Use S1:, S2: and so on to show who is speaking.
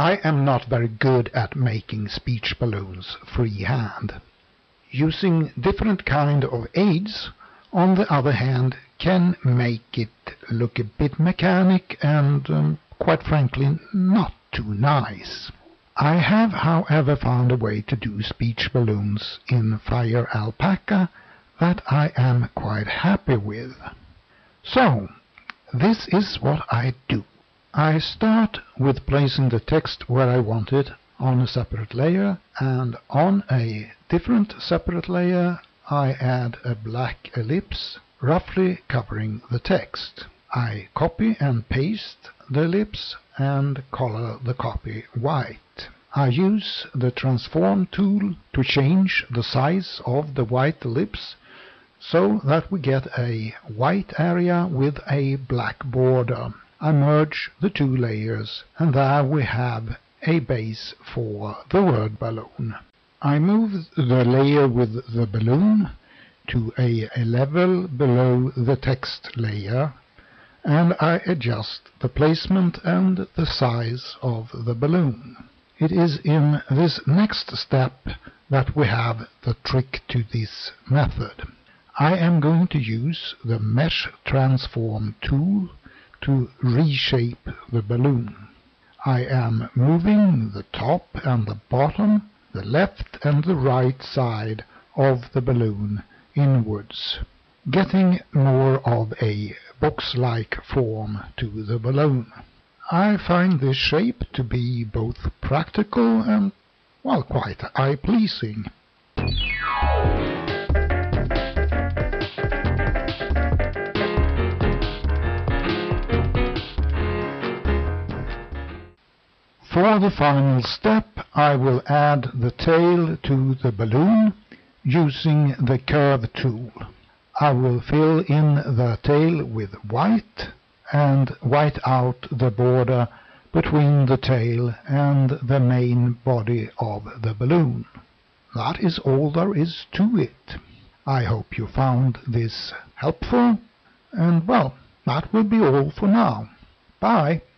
S1: I am not very good at making speech balloons freehand. Using different kind of aids, on the other hand, can make it look a bit mechanic and, quite frankly, not too nice. I have, however, found a way to do speech balloons in FireAlpaca that I am quite happy with. So, this is what I do. I start with placing the text where I want it on a separate layer, and on a different separate layer I add a black ellipse roughly covering the text. I copy and paste the ellipse and color the copy white. I use the transform tool to change the size of the white ellipse so that we get a white area with a black border. I merge the two layers, and there we have a base for the word balloon. I move the layer with the balloon to a level below the text layer, and I adjust the placement and the size of the balloon. It is in this next step that we have the trick to this method. I am going to use the Mesh Transform tool to reshape the balloon. I am moving the top and the bottom, the left and the right side of the balloon inwards, getting more of a box-like form to the balloon. I find this shape to be both practical and, well, quite eye-pleasing. For the final step, I will add the tail to the balloon using the curve tool. I will fill in the tail with white and white out the border between the tail and the main body of the balloon. That is all there is to it. I hope you found this helpful, and well, that will be all for now. Bye!